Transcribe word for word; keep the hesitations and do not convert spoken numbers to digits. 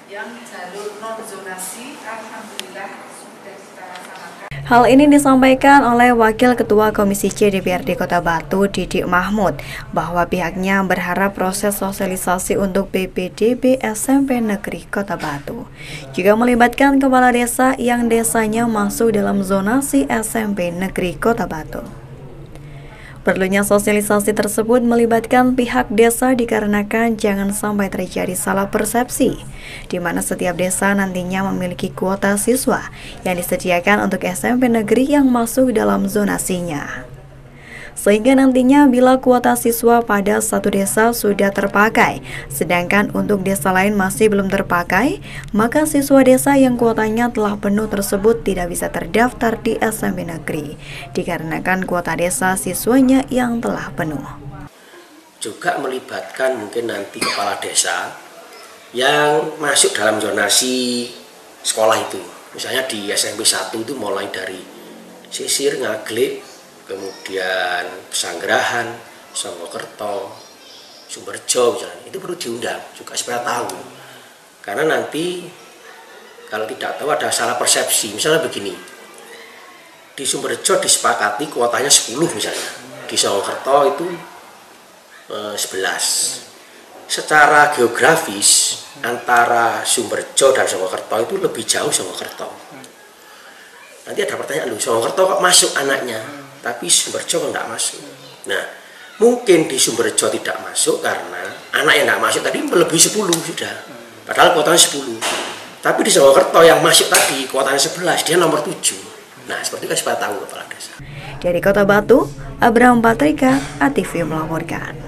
yang jalur non zonasi alhamdulillah sudah kita laksanakan. Hal ini disampaikan oleh Wakil Ketua Komisi C D P R D Kota Batu, Didik Mahmud, bahwa pihaknya berharap proses sosialisasi untuk B P D B S M P Negeri Kota Batu juga melibatkan kepala desa yang desanya masuk dalam zonasi S M P Negeri Kota Batu. Perlunya sosialisasi tersebut melibatkan pihak desa dikarenakan jangan sampai terjadi salah persepsi, di mana setiap desa nantinya memiliki kuota siswa yang disediakan untuk S M P negeri yang masuk dalam zonasinya. Sehingga nantinya bila kuota siswa pada satu desa sudah terpakai, sedangkan untuk desa lain masih belum terpakai, maka siswa desa yang kuotanya telah penuh tersebut tidak bisa terdaftar di S M P negeri, dikarenakan kuota desa siswanya yang telah penuh. Juga melibatkan mungkin nanti kepala desa yang masuk dalam zonasi sekolah itu. Misalnya di S M P satu itu mulai dari Sisir, Ngaglik, kemudian Pesanggerahan, Songgokerto, Sumberjo misalnya, itu perlu diundang juga supaya tahu. Karena nanti kalau tidak tahu ada salah persepsi. Misalnya begini, di Sumberjo disepakati kuotanya sepuluh misalnya, di Songgokerto itu eh, sebelas. Secara geografis antara Sumberjo dan Songgokerto itu lebih jauh Songgokerto. Nanti ada pertanyaan, loh Songgokerto kok masuk anaknya, tapi Sumberjo kok tidak masuk. Nah, mungkin di Sumberjo tidak masuk karena anak yang tidak masuk tadi melebihi sepuluh sudah. Padahal kuotanya sepuluh. Tapi di Songgokerto yang masuk tadi kuotanya sebelas, dia nomor tujuh. Nah, seperti itu supaya tahu kepala desa. Dari Kota Batu, Abraham Patrika, A T V melaporkan.